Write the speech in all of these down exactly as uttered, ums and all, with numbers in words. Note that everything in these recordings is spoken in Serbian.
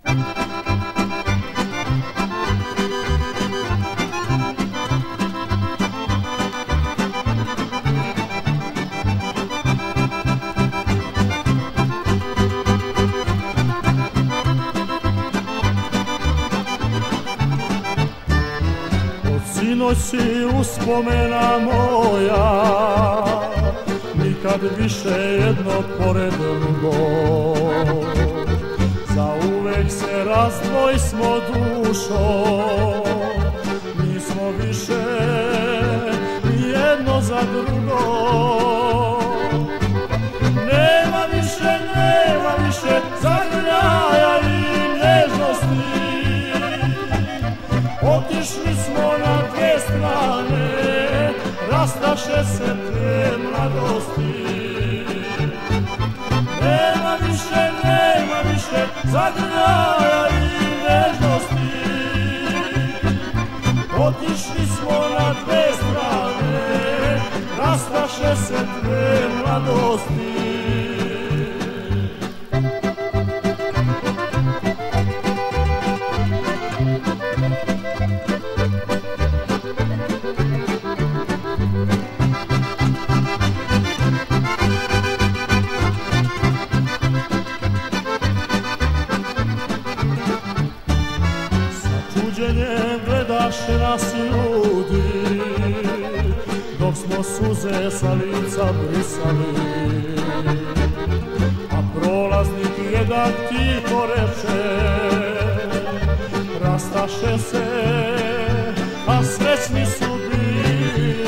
Sinoć si uspomena moja, nikad više jedno pored drugog. Zauvek se razdvojsmo dušo, nismo više ni jedno za drugo. Nema više, nema više zagrljaja i nježnosti, otišli smo na dvije strane, rastaše se te mladosti. Nema više, nema više zagrljaja i nežnosti, otišli smo na dvije strane, rastaše se te mladosti. Čuđenjem gledaše nas ljudi, dok smo suze sa lica brisali. A prolaznik jedan tiho reče, rastaše se, a srećni su bili.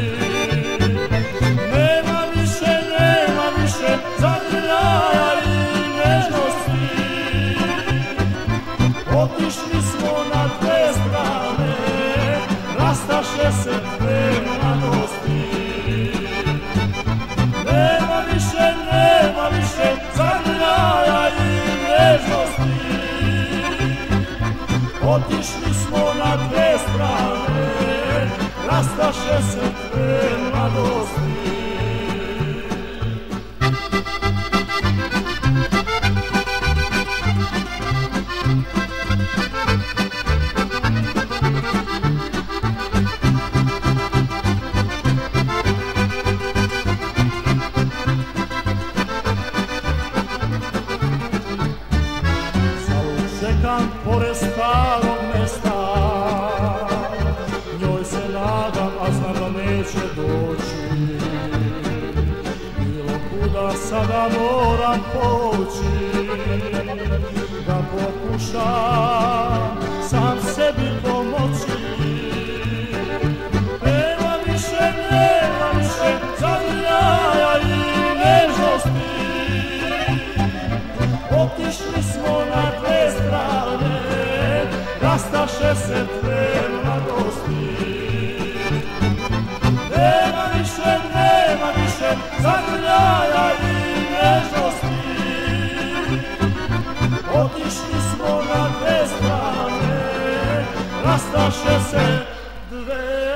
Nema više, nema više zagrljaja i nežnosti, otišli smo na dve strane, rastaše se dve mladosti. Nema više, nema više zagrljaja i nežnosti, otišli smo na dve strane, rastaše se dve mladosti. Čekam pored starog mesta, njoj se nadam, a znam da neće doći. Bilo kuda sada moram poći, da pokušam sam sebi pomoći. Nema više, nema više zagrljaja i nežnosti, otišli smo na dve strane, rastaše se dve mladosti. Nema više, nema više zagrljaja i nežnosti, otišli smo na dve strane, rastaše se dve